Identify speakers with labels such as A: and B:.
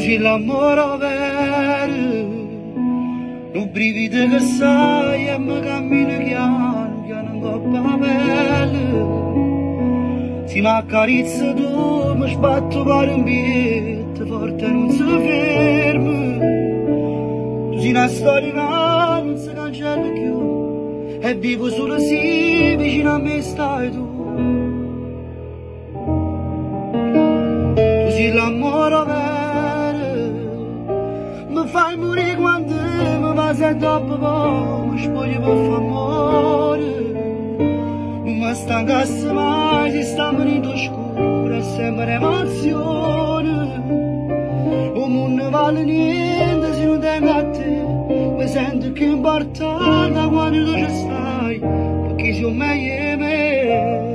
A: sei l'amore vero, non brivido che sai e mi cammino piano, piano in coppa a pelle. Se mi accarezza tu, mi sbatto per un bietto, forte non si ferma. Tu sei una storia che non si cancella più, e vivo solo se vicino a me stai tu. Tu sei l'amore vero, mi fai morire quando mi va se dopo poi mi spoglio per fare amore. Non mi stancasse mai se sta venendo scuro, è sempre emozione. O non vale niente se non tengo a te, mi sento più importante quando tu ci stai, perché sei meglio di me.